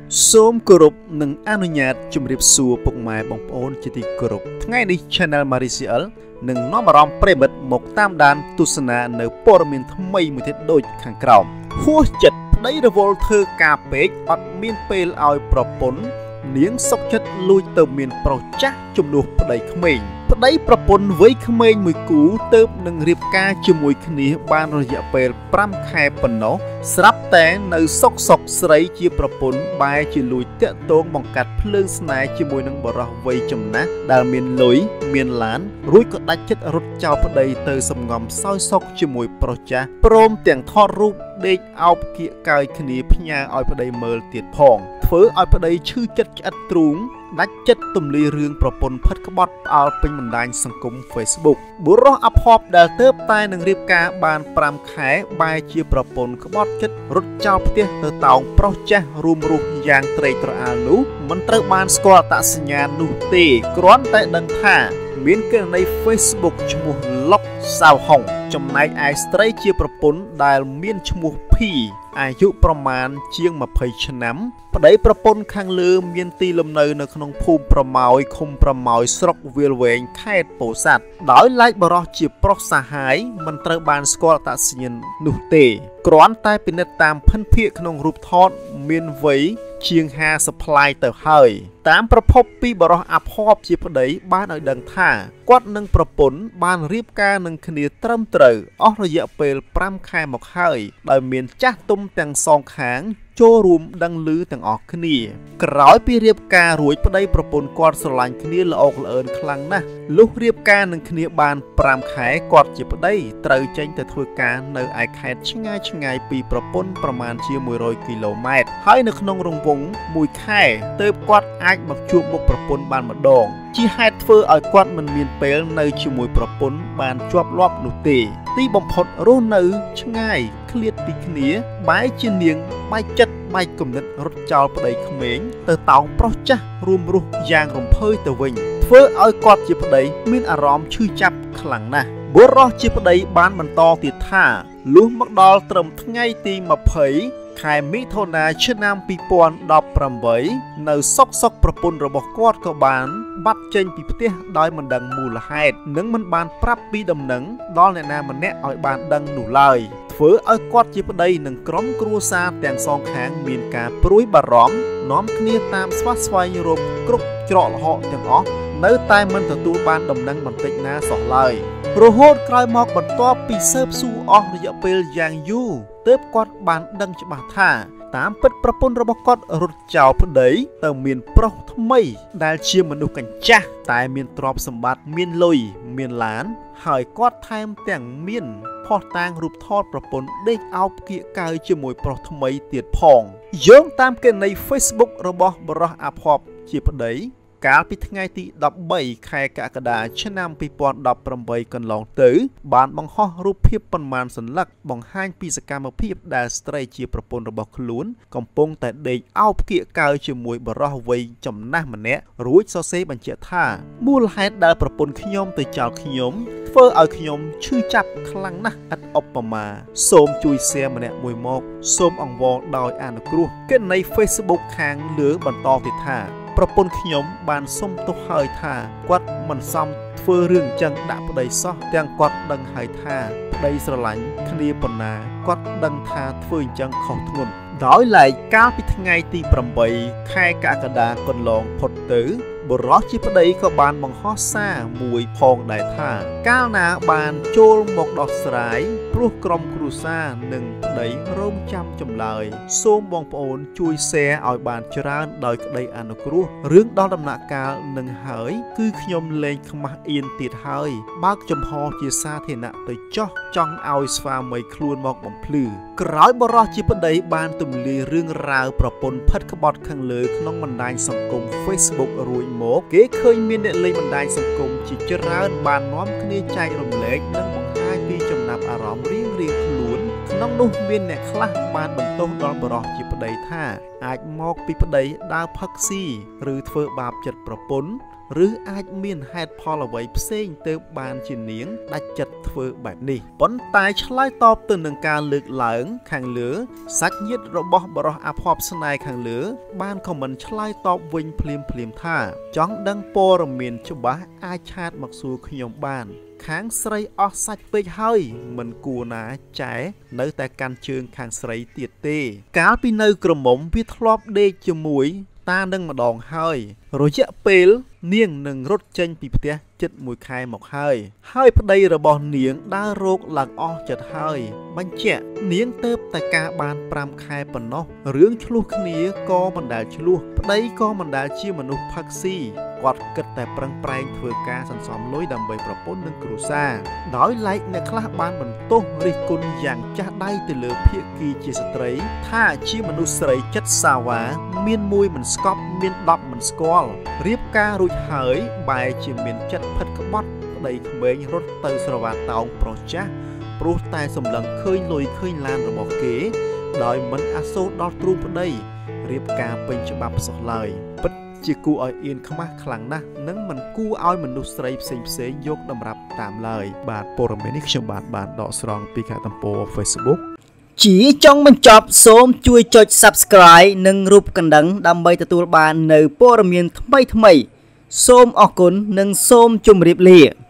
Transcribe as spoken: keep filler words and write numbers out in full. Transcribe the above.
សូមគោរពនិងអនុញ្ញាតជម្រាបសួរពុកម៉ែបងប្អូនជាទីគោរពថ្ងៃនេះ Channel Maricial នឹងនាំអារម្មណ៍ប្រិមិត្តមកតាមដានទស្សនានៅព័ត៌មានថ្មីមួយទៀតដូចខាងក្រោមហួសចិត្តប្តីរវល់ធ្វើការពេកអត់មានពេលឲ្យប្រពន្ធនាងសុកចិត្តលួចទៅមានប្រុសចាស់ជំនួសប្តីក្មេងប្តីប្រពន្ធវ័យក្មេងមួយគូទៅនឹងរៀបការជាមួយគ្នាបានរយៈពេលប្រាំខែប៉ុណ្ណោះស្រាប់តែនៅសុកសុកស្រីជាប្រពន្ធបែរជាលួចតាក់ទងបង្កាត់ភ្លើងស្នេហ៍ជាមួយនឹងបរិសវ័យចំណាស់ដែលមានលុយមានឡានរួចក៏ដាច់ចិត្តរត់ចោលប្តីទៅសំងំសោយសុកជាមួយប្រុសចាស់ព្រមទាំងថតរូបដេកអោបគៀកកាយគ្នាផ្ញើឲ្យប្តីមើលទៀតផងធ្វើឲ្យប្តីឈឺចិត្តឆ្អិតទ្រូងដាច់ចិត្តទម្លាយរឿងប្រពន្ធផិតក្បត់ផ្អើលពេញបណ្ដាញសង្គម Facebook បុរសអភ័ព្វដែលទើបតែនឹងរៀបការបានប្រាំខែបែរជាប្រពន្ធក្បត់ចិត្តរត់ចោលផ្ទះទៅតោងប្រុសចាស់រួមរស់យ៉ាងត្រេកត្រអាលនោះមិនត្រូវបានស្គាល់អត្តសញ្ញាណនោះទេគ្រាន់តែដឹងថាមានករណី Facebook ឈ្មោះឡុកសាវហុងចំណែកឯស្ត្រីជាប្រពន្ធដែលមានឈ្មោះភីអាយុប្រមាណជាងម្ភៃឆ្នាំប្តីប្រពន្ធខាងលើមានទីលំនៅនៅក្នុងភូមិប្រម៉ោយឃុំប្រម៉ោយស្រុកវាលវែងខេត្តពោធិ៍សាត់ដោយឡែកបរិសជាប្រុសសាហាយមិនត្រូវបានស្គាល់អត្តសញ្ញាណនោះទេគ្រាន់តែពិនិត្យតាមភិនភាគក្នុងរូបថតមានវ័យជាងហាសិបប្លាយទៅហើយតាមប្រភពពីបរិសអភ័ព្វជាប្តីបានឲ្យដឹងថាគាត់នឹងប្រពន្ធបានរៀបការនឹងគ្នាត្រឹមត្រូវអស់រយៈពេលប្រាំខែមកហើយដោយមានចាស់ទុំទាំងសងខាងចូលរួមដឹងឮទាំងអស់គ្នាក្រោយពីរៀបការរួចប្តីប្រពន្ធគាត់ស្រឡាញ់គ្នាល្អកល្អឿនខ្លាំងណាស់លុះរៀបការនឹងគ្នាបានប្រាំខែគាត់ជាប្តីត្រូវចេញទៅធ្វើការនៅឯខេត្តឆ្ងាយឆ្ងាយពីប្រពន្ធប្រមាណជាមួយរយគីឡូម៉ែត្រហើយនៅក្នុងរង្វង់មួយខែទើបគាត់អាចមកជួបមុខប្រពន្ធបានម្ដងជាហេតុធ្វើឲ្យគាត់មិនមានពេលនៅជាមួយប្រពន្ធបានជាប់លាប់នោះទេទីបំផុតរស់នៅឆ្ងាយឃ្លាតពីគ្នាបែរជានាងបែកចិត្តបែកគំនិតរត់ចោលប្តីក្មេងទៅតោងប្រុសចាស់រួមរស់យ៉ាងរំភើយទៅវិញធ្វើឲ្យគាត់ជាប្តីមានអារម្មណ៍ឈឺចាប់ខ្លាំងណាស់បុរសជាប្តីបានបន្តទៀតថាលុះមកដល់ត្រឹមថ្ងៃទីម្ភៃខែមិថុនាឆ្នាំពីរពាន់ដប់ប្រាំបីនៅសុកសុកប្រពន្ធរបស់គាត់ក៏បានបាត់ចេញពីផ្ទះដោយមិនដឹងមូលហេតុនិងមិនបានប្រាប់ពីដំណឹងដល់អ្នកណាម្នាក់ឲ្យបានដឹងនោះឡើយធ្វើឲ្យគាត់ជាប្តីនិងក្រុមគ្រួសារទាំងសងខាងមានការព្រួយបារម្ភនាំគ្នាតាមស្វះស្វែងរកគ្រប់ច្រកល្ហកទាំងអស់នៅតែមិនទទួលបានដំណឹងបន្តិចណាសោះឡើយរហូតក្រោយមកបន្ទាប់ពីស៊ើបសួរអស់រយៈពេលយ៉ាងយូរទើបគាត់បានដឹងច្បាស់ថាតាមពិតប្រពន្ធរបស់គាត់រត់ចោលប្តីទៅមានប្រុសថ្មីដែលជាមនុស្សកញ្ចាស់តែមានទ្រព្យសម្បត្តិមានលុយមានឡានហើយគាត់ថែមទាំងមានផុសតាងរូបថតប្រពន្ធដេកអោបគៀកកាយជាមួយប្រុសថ្មីទៀតផងយោងតាមករណី Facebook របស់បរិសអភ័ព្វជាប្តីកាលពីថ្ងៃទីដប់បីខែកក្កដាឆ្នាំពីរពាន់ដប់ប្រាំបីកន្លងទៅបានបង្ហោះរូបភាពប៉ុន្មានសន្លឹកបង្ហាញពីសកម្មភាពដែលស្ត្រីជាប្រពន្ធរបស់ខ្លួនកំពុងតែដេកអោបគៀកកាយជាមួយបរិសវ័យចំណាស់ម្នាក់រួចសរសេរបញ្ជាក់ថាមូលហេតុដែលប្រពន្ធខ្ញុំទៅចោលខ្ញុំធ្វើឲ្យខ្ញុំឈឺចាប់ខ្លាំងណាស់ឥតឧបមាសូមជួយ share ម្នាក់មួយមកសូមអង្វរដោយអនុគ្រោះគណនី Facebook ខាងលើបន្តទៀតថាប្រពន្ធខ្ញុំបានសុំទោសហើយថាគាត់មិនសមធ្វើរឿងអញ្ចឹងដាក់ប្តីសោះទាំងគាត់ដឹងហើយថាប្តីស្រឡាញ់គ្នាប៉ុណ្ណាគាត់ដឹងថាធ្វើអញ្ចឹងខុសធ្ងន់ដោយឡែកកាលពីថ្ងៃទីប្រាំបីខែកក្កដាកន្លងផុតទៅបុរសជាប្តីក៏បានបង្ហោះសារមួយផងដែរថាកាលណាបានចូលមកដោះស្រាយព្រោះក្រុមគ្រួសារនិងប្តីរងចាំចម្លើយសូមបងប្អូនជួយ share ឲ្យបានច្រើនដោយក្តីអនុគ្រោះរឿងដល់ដំណាក់កាលនឹងហើយគឺខ្ញុំលែងខ្មាស់អៀនទៀតហើយបើកចំហជាសាធារណៈទៅចោះចង់ឲ្យស្វាមីខ្លួនមកបំភ្លឺក្រោយបុរសជាប្តីបានទម្លាយរឿងរ៉ាវប្រពន្ធផិតក្បត់ខាងលើក្នុងបណ្ដាញសង្គម Facebook រួចមកគេឃើញមានអ្នកលេងបណ្ដាញសង្គមជាច្រើនបាននាំគ្នាចែករំលែកនិងបង្ហាញពីចំណាប់អារម្មណ៍រៀងៗខ្លួនក្នុងក្នុងនោះមានអ្នកខ្លះបានបន្ទោសដល់បរិសជាប្តីថាអាចមកពីប្តីដើរផឹកស៊ីឬធ្វើបាបចិត្តប្រពន្ធឬអាចមានហេតុផលអ្វីផ្សេងទៅបានជានាងដាច់ចិត្តធ្វើបែបនេះប៉ុន្តែឆ្លើយតបទៅនឹងការលើកឡើងខាងលើសាច់ញាតិរបស់បរិសអភ័ព្វស្នេហ៍ខាងលើបានខមមិនឆ្លើយតបវិញភ្លាមភ្លាមថាចង់ដឹងព័ត៌មានច្បាស់អាចឆាតមកសួរខ្ញុំបានខាងស្រីអស់សាច់ពេកហើយមិនគួរណាចែនៅតែកាន់ជើងខាងស្រីទៀតទេកាលពីនៅក្រមុំវាធ្លាប់ដេកជាមួយតានឹងម្ដងហើយរយៈពេលនាងនឹងរត់ចេញពីផ្ទះជិតមួយខែមកហើយហើយប្តីរបស់នាងដើររោគឡើងអស់ចិត្តហើយបញ្ជាក់នាងទៅតែការបានប្រាំខែប៉ុណ្ណោះរឿងឆ្លោះគ្នាក៏មិនដែលឆ្លោះប្តីក៏មិនដែលជាមនុស្សផឹកស៊ីគាត់គិតតែប្រឹងប្រែងធ្វើការសន្សំលុយដើម្បីប្រពន្ធនិងគ្រួសារដោយឡែកអ្នកខ្លះបានបន្ទោសរិះគន់យ៉ាងចាស់ដៃទៅលើភាគីជាស្ត្រីថាជាមនុស្សស្រីចិត្តសាវ៉ាមានមួយមិនស្កប់មានដប់មិនស្គាល់រៀបការរួចហើយបែរជាមានចិត្តផិតក្បត់ប្តីក្មេងរត់ទៅស្រវាតោងប្រុសចាស់ព្រោះតែសម្លឹងឃើញលុយឃើញឡានរបស់គេដោយមិនអាសូរដល់ទ្រូងប្តីរៀបការពេញច្បាប់សោះឡើយពិតជាគួរឲ្យអៀនខ្មាស់ខ្លាំងណាស់និងមិនគួរឲ្យមនុស្សស្រីផ្សេងផ្សេងយកតម្រាប់តាមឡើយបាទព័ត៌មាននេះខ្ញុំបាទបានដកស្រង់ពីការទំព័រ Facebook ជាចុងបញ្ចប់សូមជួយចុច Subscribe និងរូបកណ្ដឹងដើម្បីទទួលបាននៅព័ត៌មានថ្មីៗសូមអរគុណនិងសូមជម្រាបលា